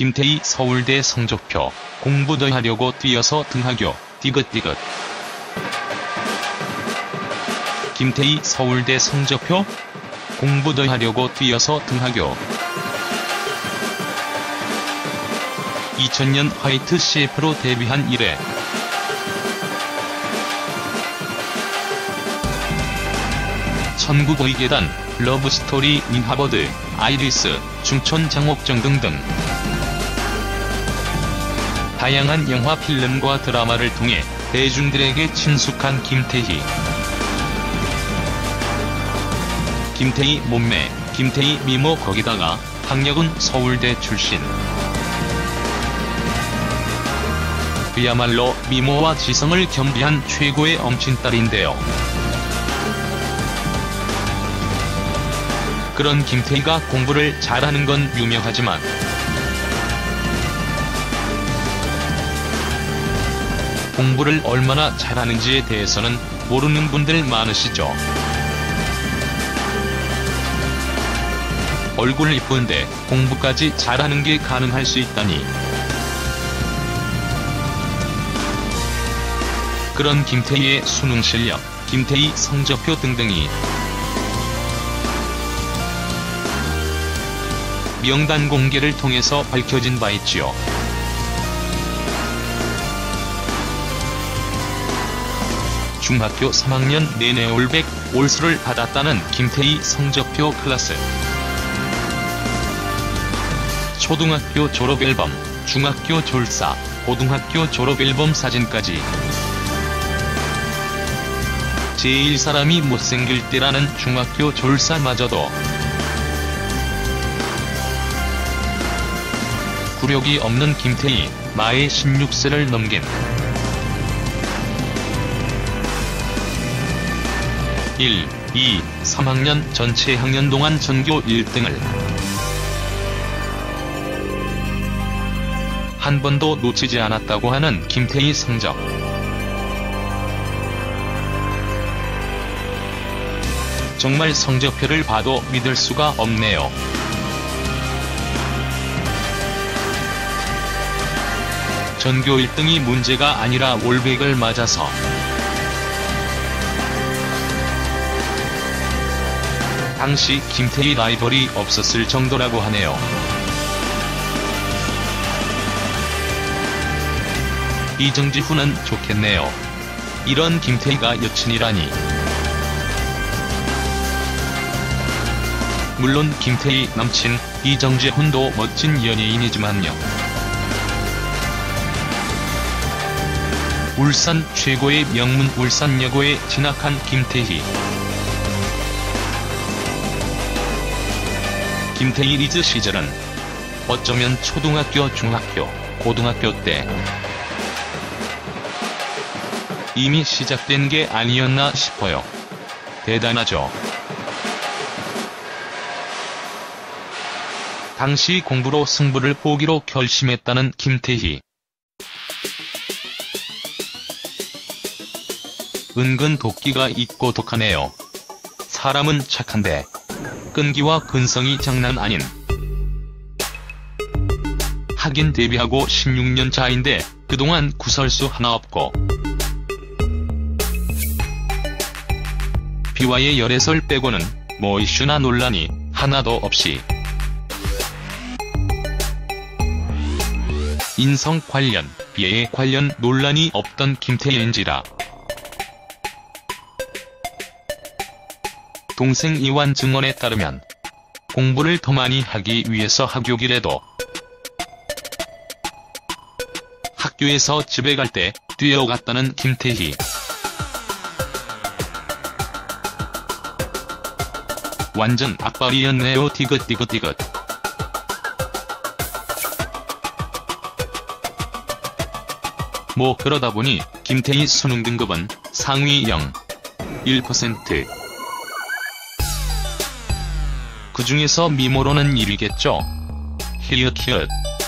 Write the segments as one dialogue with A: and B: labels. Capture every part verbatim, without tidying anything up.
A: 김태희 서울대 성적표, 공부 더 하려고 뛰어서 등하교, 디귿디귿. 김태희 서울대 성적표? 공부 더 하려고 뛰어서 등하교. 이천 년 화이트 씨에프로 데뷔한 이래 천국의 계단, 러브스토리 인 하버드, 아이리스, 중촌 장옥정 등등 다양한 영화 필름과 드라마를 통해 대중들에게 친숙한 김태희. 김태희 몸매, 김태희 미모 거기다가 학력은 서울대 출신. 그야말로 미모와 지성을 겸비한 최고의 엄친딸인데요. 그런 김태희가 공부를 잘하는 건 유명하지만 공부를 얼마나 잘하는지에 대해서는 모르는 분들 많으시죠. 얼굴 이쁜데 공부까지 잘하는 게 가능할 수 있다니. 그런 김태희의 수능 실력, 김태희 성적표 등등이 명단 공개를 통해서 밝혀진 바 있지요. 중학교 삼 학년 내내 올백, 올수를 받았다는 김태희 성적표 클래스. 초등학교 졸업앨범, 중학교 졸사, 고등학교 졸업앨범 사진까지. 제일 사람이 못생길 때라는 중학교 졸사마저도 굴욕이 없는 김태희, 마에 십육 세를 넘긴 일, 이, 삼 학년 전체 학년 동안 전교 일 등을 한 번도 놓치지 않았다고 하는 김태희 성적. 정말 성적표를 봐도 믿을 수가 없네요. 전교 일 등이 문제가 아니라 올백을 맞아서 당시 김태희 라이벌이 없었을 정도라고 하네요. 이정지훈은 좋겠네요. 이런 김태희가 여친이라니. 물론 김태희 남친 이정재훈도 멋진 연예인이지만요. 울산 최고의 명문 울산여고에 진학한 김태희. 김태희 리즈 시절은 어쩌면 초등학교, 중학교, 고등학교 때 이미 시작된 게 아니었나 싶어요. 대단하죠. 당시 공부로 승부를 보기로 결심했다는 김태희. 은근 도끼가 있고 독하네요. 사람은 착한데 끈기와 근성이 장난 아닌. 하긴 데뷔하고 십육 년 차인데 그동안 구설수 하나 없고 비와의 열애설 빼고는 뭐 이슈나 논란이 하나도 없이 인성 관련, 예에 관련 논란이 없던 김태희인지라 동생 이완 증언에 따르면 공부를 더 많이 하기 위해서 학교길에도 학교에서 집에 갈 때 뛰어갔다는 김태희. 완전 악발이었네요. 디귿디귿디귿. 뭐 그러다 보니 김태희 수능 등급은 상위 영, 일 퍼센트. 그 중에서 미모로는 일 위겠죠. 히읗히읗.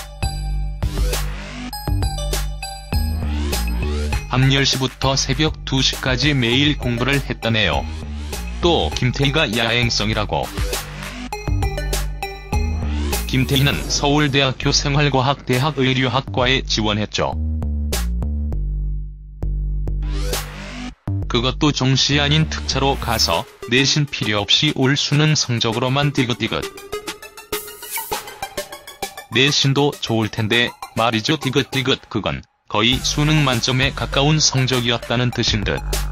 A: 밤 열 시부터 새벽 두 시까지 매일 공부를 했다네요. 또 김태희가 야행성이라고. 김태희는 서울대학교 생활과학대학 의류학과에 지원했죠. 그것도 정시 아닌 특차로 가서 내신 필요 없이 올 수능 성적으로만 디귿디귿. 내신도 좋을 텐데 말이죠. 디귿디귿 그건 거의 수능 만점에 가까운 성적이었다는 뜻인 듯.